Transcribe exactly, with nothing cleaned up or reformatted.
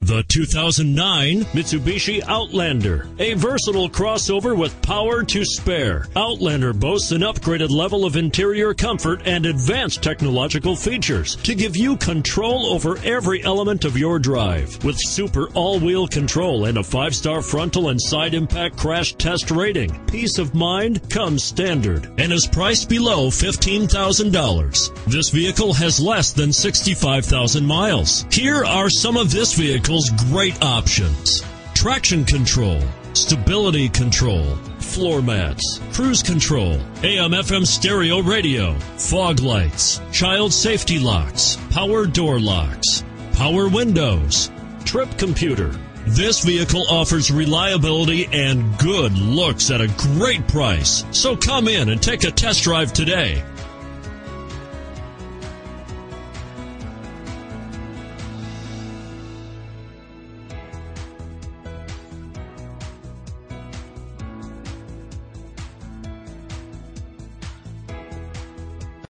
The two thousand nine Mitsubishi Outlander, a versatile crossover with power to spare. Outlander boasts an upgraded level of interior comfort and advanced technological features to give you control over every element of your drive. With super all-wheel control and a five-star frontal and side impact crash test rating, peace of mind comes standard and is priced below fifteen thousand dollars. This vehicle has less than sixty-five thousand miles. Here are some of this vehicle's great options: traction control, stability control, floor mats, cruise control, A M F M stereo radio, fog lights, child safety locks, power door locks, power windows, trip computer. This vehicle offers reliability and good looks at a great price. So come in and take a test drive today.